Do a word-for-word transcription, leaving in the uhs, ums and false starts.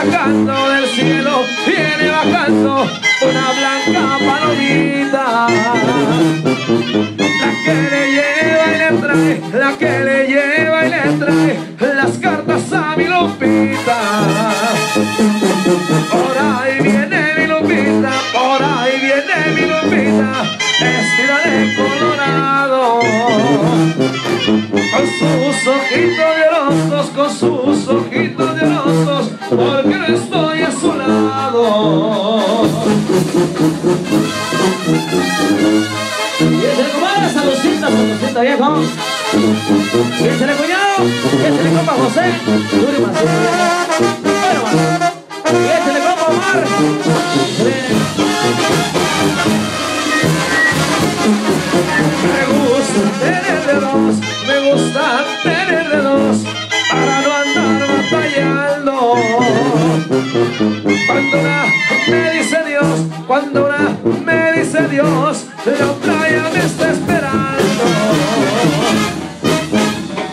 bajando del cielo, viene bajando una blanca palomita. La que le lleva y le trae, la que le lleva y le trae las cartas a mi Lupita. Por ahí viene mi Lupita, por ahí viene mi Lupita, vestida de colorado, con sus ojitos llorosos, con sus ojitos llorosos, porque no estoy a su lado. Y ese comadre, saludcita, saludcita viejo. Y ese le cuñado, y ese le compa José, Yuri Macías. Bueno, y ese le compa Omar. Me gusta tener de dos, me gusta tener de dos, para no andar batallando. Cuando una me dice Dios, cuando una me dice Dios, la otra ya me está esperando.